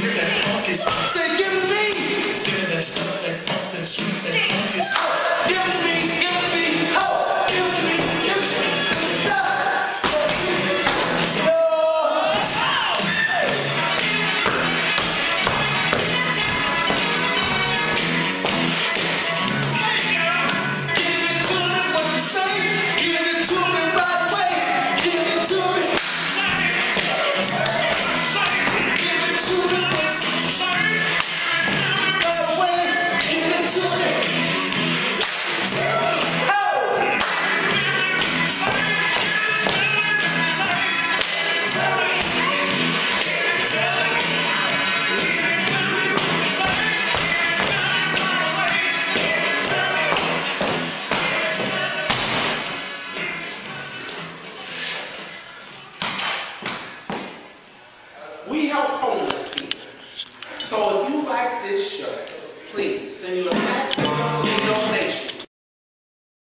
that funk is. Say, give it to me. Give me that stuff, that funk, that sweet, that funk is. Give it to me, give it to me. Ho, give it to me, give it to me. We help homeless people. So if you like this show, please send your